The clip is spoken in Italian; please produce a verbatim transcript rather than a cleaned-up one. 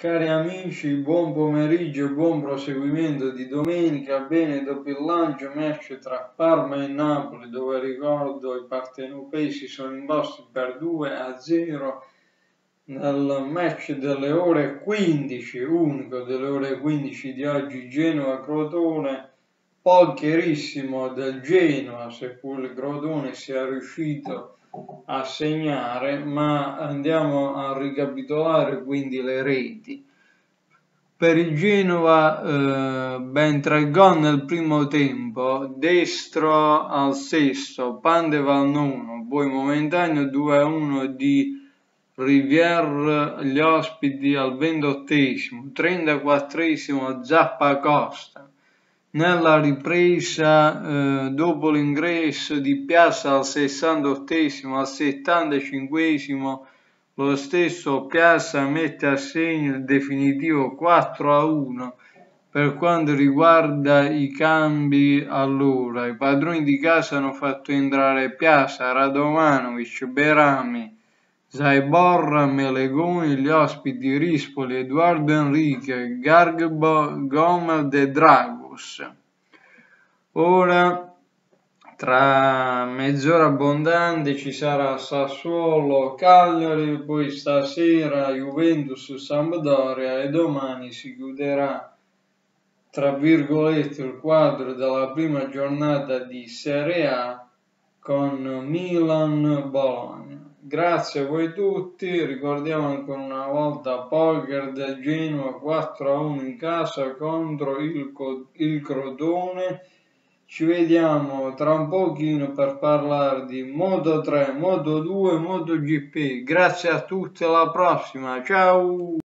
Cari amici, buon pomeriggio e buon proseguimento di domenica. Bene, dopo il lancio match tra Parma e Napoli, dove ricordo i partenopei sono imposti per due a zero nel match delle ore quindici, unico delle ore quindici di oggi, Genoa-Crotone, pocherissimo del Genoa, seppur il Crotone sia riuscito a segnare, ma andiamo a ricapitolare quindi le reti. Per il Genova eh, ben tre gol nel primo tempo, Destro al sesto, Pandev al nono, poi momentaneo due a uno di Rivière gli ospiti al ventottesimo, trentaquattresimo Zappacosta. Nella ripresa, eh, dopo l'ingresso di Piazza al sessantottesimo, al settantacinquesimo, lo stesso Piazza mette a segno il definitivo quattro a uno. Per quanto riguarda i cambi, allora, i padroni di casa hanno fatto entrare Piazza, Radovanovic, Berami, Zaiborra, Melegoni, gli ospiti Rispoli, Edoardo Enrique, Gargbo, Gomez e Dragos. Ora, tra mezz'ora abbondante ci sarà Sassuolo, Cagliari, poi stasera Juventus, Sampdoria e domani si chiuderà, tra virgolette, il quadro della prima giornata di Serie A con Milan-Bologna. Grazie a voi tutti, ricordiamo ancora una volta Poker del Genoa quattro a uno in casa contro il, il Crotone. Ci vediamo tra un pochino per parlare di Moto tre, Moto due, MotoGP. Grazie a tutti, alla prossima, ciao!